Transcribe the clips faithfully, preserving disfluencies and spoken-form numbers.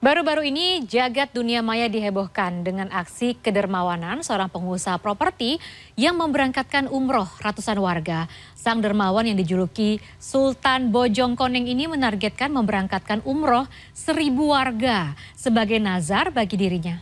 Baru-baru ini jagat dunia maya dihebohkan dengan aksi kedermawanan seorang pengusaha properti yang memberangkatkan umroh ratusan warga. Sang dermawan yang dijuluki Sultan Bojongkoneng ini menargetkan memberangkatkan umroh seribu warga sebagai nazar bagi dirinya.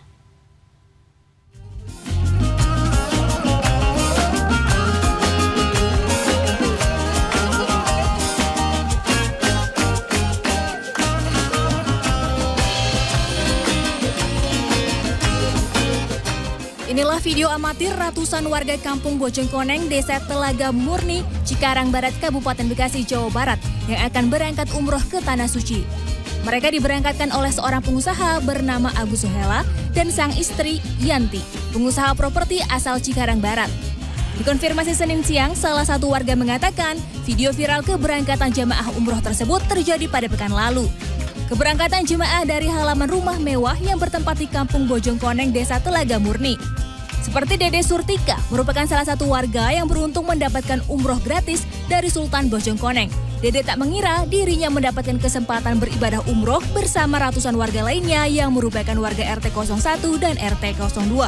Inilah video amatir ratusan warga kampung Bojongkoneng, Desa Telaga Murni, Cikarang Barat, Kabupaten Bekasi, Jawa Barat yang akan berangkat umroh ke Tanah Suci. Mereka diberangkatkan oleh seorang pengusaha bernama Agus Suhela dan sang istri Yanti, pengusaha properti asal Cikarang Barat. Dikonfirmasi Senin siang, salah satu warga mengatakan video viral keberangkatan jemaah umroh tersebut terjadi pada pekan lalu. Keberangkatan jemaah dari halaman rumah mewah yang bertempat di kampung Bojongkoneng, Desa Telaga Murni. Seperti Dede Surtika, merupakan salah satu warga yang beruntung mendapatkan umroh gratis dari Sultan Bojongkoneng. Dede tak mengira dirinya mendapatkan kesempatan beribadah umroh bersama ratusan warga lainnya yang merupakan warga R T nol satu dan R T nol dua.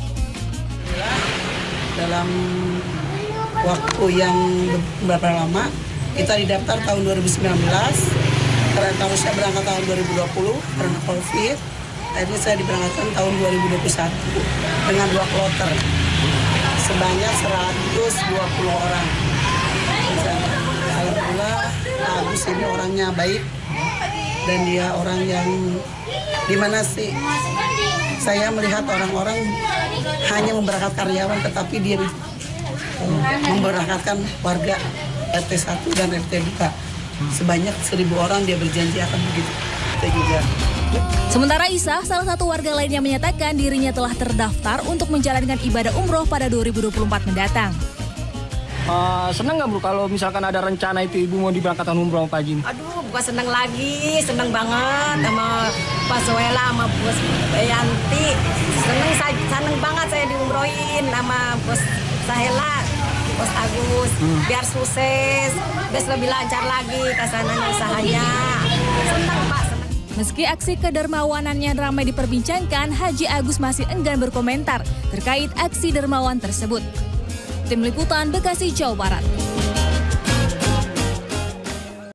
Dalam waktu yang beberapa lama, kita didaftar tahun dua ribu sembilan belas, karena harusnya berangkat tahun dua ribu dua puluh karena COVID. Akhirnya saya diberangkatkan tahun dua ribu dua puluh satu dengan dua kloter sebanyak seratus dua puluh orang. Alhamdulillah, Agus ini orangnya baik dan dia orang yang dimana sih saya melihat orang-orang hanya memberangkatkan karyawan, tetapi dia memberangkatkan warga R T satu dan R T dua sebanyak seribu orang. Dia berjanji akan begitu. Kita juga. Sementara Isa, salah satu warga lainnya menyatakan dirinya telah terdaftar untuk menjalankan ibadah umroh pada dua ribu dua puluh empat mendatang. Uh, senang nggak Bu kalau misalkan ada rencana itu Ibu mau diberangkatkan umroh Pak Haji? Aduh, bukan senang lagi, senang banget sama Pak Suhela, sama Bos Yanti. Senang, senang banget saya diumrohin sama Bos Suhela, Bos Agus. Hmm. Biar sukses, biar lebih lancar lagi kesananya usahanya. Senang Pak. Meski aksi kedermawanannya ramai diperbincangkan, Haji Agus masih enggan berkomentar terkait aksi dermawan tersebut. Tim Liputan Bekasi, Jawa Barat.